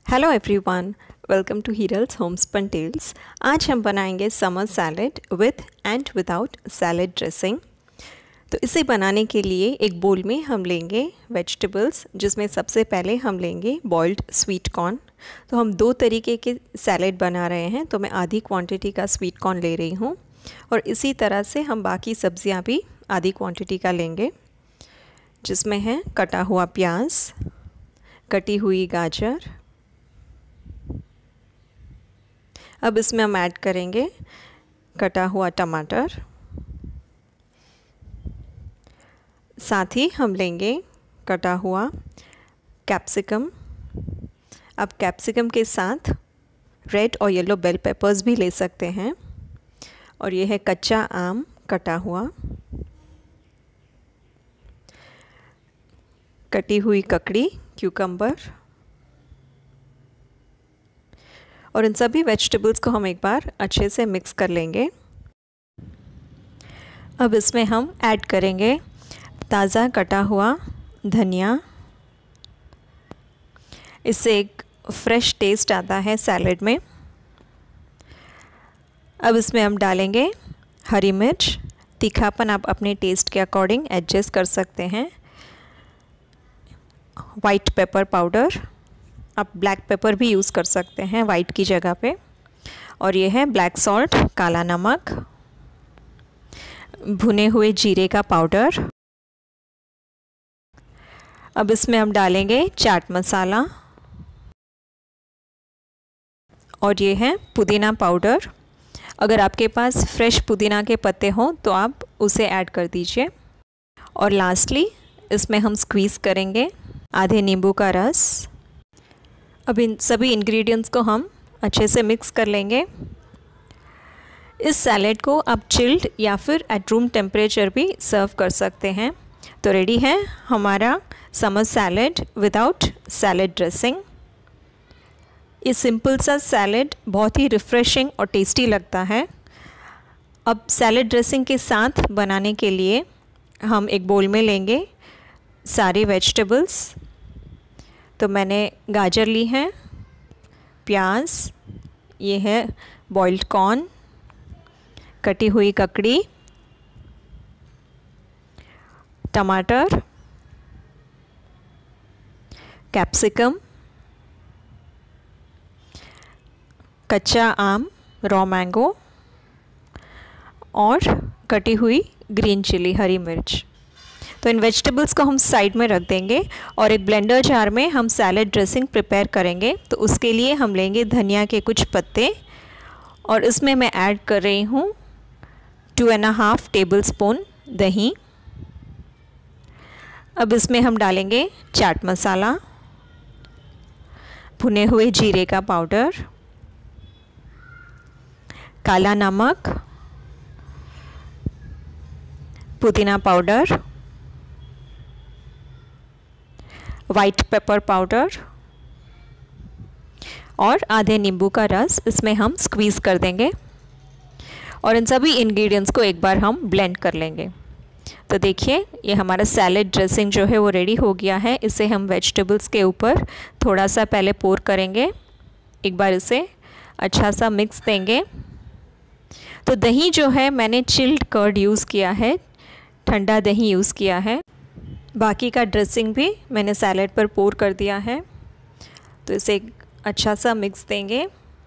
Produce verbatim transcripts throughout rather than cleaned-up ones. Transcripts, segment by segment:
Hello everyone, welcome to Heeral's homespun tales. आज हम बनाएंगे summer salad with and without salad dressing. तो इसे बनाने के लिए एक बोल में हम लेंगे वेजिटेबल्स, जिसमें सबसे पहले हम लेंगे बॉइल्ड स्वीट कॉर्न। तो हम दो तरीके के सैलेड बना रहे हैं, तो मैं आधी क्वांटिटी का स्वीट कॉर्न ले रही हूँ और इसी तरह से हम बाकी सब्जियाँ भी आधी क्वांटिटी का लेंगे, जिसमें है कटा हुआ प्याज, कटी हुई गाजर। अब इसमें हम ऐड करेंगे कटा हुआ टमाटर, साथ ही हम लेंगे कटा हुआ कैप्सिकम। अब कैप्सिकम के साथ रेड और येलो बेल पेपर्स भी ले सकते हैं। और ये है कच्चा आम कटा हुआ, कटी हुई ककड़ी क्यूकम्बर। और इन सभी वेजिटेबल्स को हम एक बार अच्छे से मिक्स कर लेंगे। अब इसमें हम ऐड करेंगे ताज़ा कटा हुआ धनिया। इससे एक फ्रेश टेस्ट आता है सैलेड में। अब इसमें हम डालेंगे हरी मिर्च। तीखापन आप अपने टेस्ट के अकॉर्डिंग एडजस्ट कर सकते हैं। वाइट पेपर पाउडर, आप ब्लैक पेपर भी यूज़ कर सकते हैं वाइट की जगह पे। और ये है ब्लैक सॉल्ट, काला नमक, भुने हुए जीरे का पाउडर। अब इसमें हम डालेंगे चाट मसाला और ये है पुदीना पाउडर। अगर आपके पास फ्रेश पुदीना के पत्ते हों तो आप उसे ऐड कर दीजिए। और लास्टली इसमें हम स्क्वीज़ करेंगे आधे नींबू का रस। अब इन सभी इंग्रेडिएंट्स को हम अच्छे से मिक्स कर लेंगे। इस सैलेड को आप चिल्ड या फिर एट रूम टेम्परेचर भी सर्व कर सकते हैं। तो रेडी है हमारा summer salad without salad dressing. ये सिंपल सा सैलेड बहुत ही रिफ़्रेशिंग और टेस्टी लगता है। अब सैलेड ड्रेसिंग के साथ बनाने के लिए हम एक बोल में लेंगे सारे वेजिटेबल्स। तो मैंने गाजर ली है, प्याज, ये है बॉइल्ड कॉर्न, कटी हुई ककड़ी, टमाटर, कैप्सिकम, कच्चा आम रॉ मैंगो और कटी हुई ग्रीन चिली हरी मिर्च। तो इन वेजिटेबल्स को हम साइड में रख देंगे और एक ब्लेंडर जार में हम सैलेड ड्रेसिंग प्रिपेयर करेंगे। तो उसके लिए हम लेंगे धनिया के कुछ पत्ते और इसमें मैं ऐड कर रही हूँ two and half tablespoon दही। अब इसमें हम डालेंगे चाट मसाला, भुने हुए जीरे का पाउडर, काला नमक, पुदीना पाउडर, वाइट पेपर पाउडर और आधे नींबू का रस इसमें हम स्क्वीज़ कर देंगे। और इन सभी इंग्रेडिएंट्स को एक बार हम ब्लेंड कर लेंगे। तो देखिए ये हमारा सैलेड ड्रेसिंग जो है वो रेडी हो गया है। इसे हम वेजिटेबल्स के ऊपर थोड़ा सा पहले पोर करेंगे। एक बार इसे अच्छा सा मिक्स देंगे। तो दही जो है मैंने चिल्ड कर्ड यूज़ किया है, ठंडा दही यूज़ किया है। बाकी का ड्रेसिंग भी मैंने सैलेड पर पोर कर दिया है। तो इसे अच्छा सा मिक्स देंगे।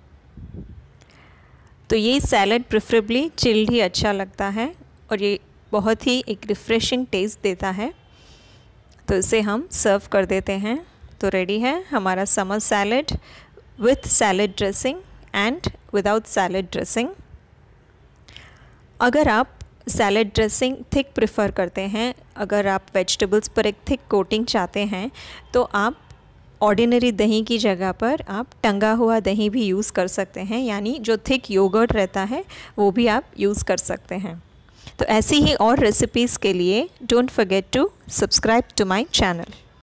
तो ये सैलेड प्रेफरेबली चिल्ड ही अच्छा लगता है और ये बहुत ही एक रिफ़्रेशिंग टेस्ट देता है। तो इसे हम सर्व कर देते हैं। तो रेडी है हमारा summer salad with salad dressing and without salad dressing. अगर आप सैलेड ड्रेसिंग थिक प्रेफर करते हैं, अगर आप वेजिटेबल्स पर एक थिक कोटिंग चाहते हैं, तो आप ऑर्डिनरी दही की जगह पर आप टंगा हुआ दही भी यूज़ कर सकते हैं, यानी जो थिक योगर्ट रहता है वो भी आप यूज़ कर सकते हैं। तो ऐसी ही और रेसिपीज़ के लिए don't forget to subscribe to my channel.